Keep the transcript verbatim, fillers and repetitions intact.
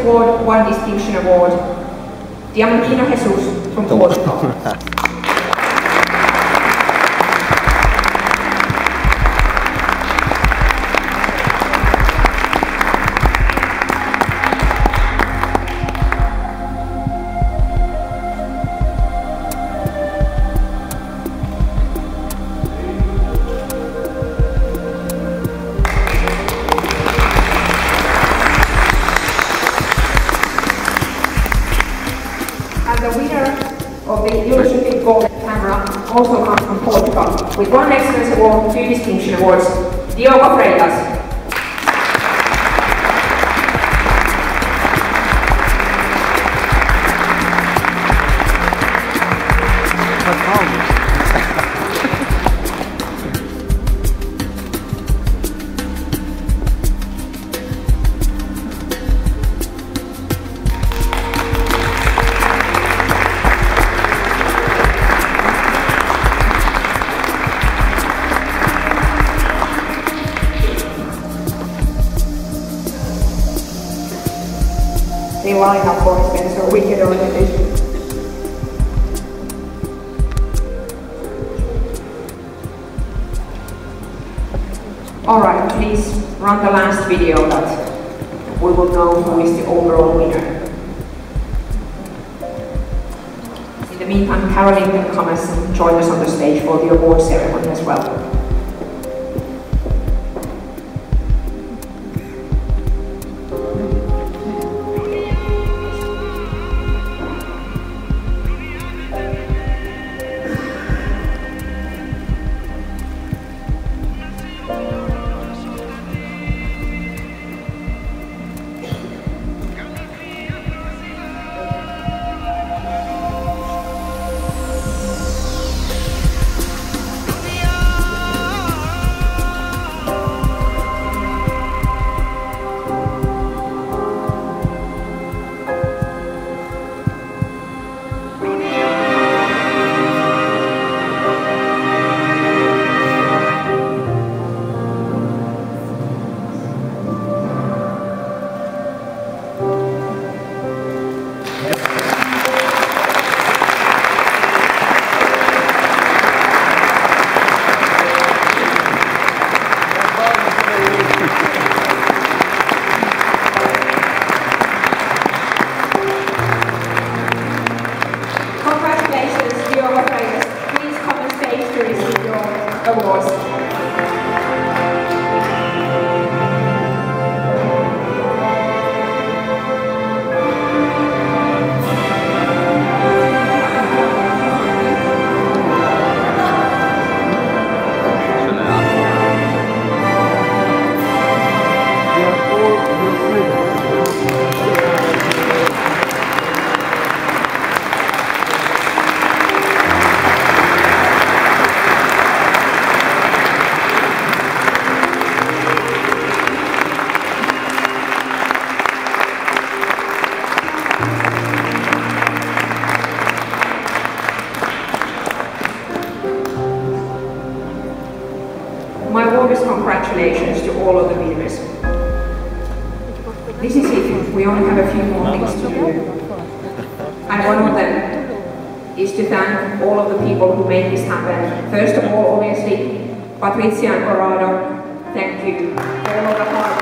award, one distinction award. Diamantino Jesus from Portugal. The winner of the Illustrative Golden Camera also comes from Portugal, with one Excellence Award, two Distinction Awards, Diogo Freitas. They line up for Spencer Wicked organization. Alright, please run the last video that we will know who is the overall winner. In the meantime, Caroline can come and join us on the stage for the award ceremony as well. Awards. My warmest congratulations to all of the winners. This is it, we only have a few more things to do. And one of them is to thank all of the people who made this happen. First of all, obviously, Patricia and Corrado, thank you for all of the hard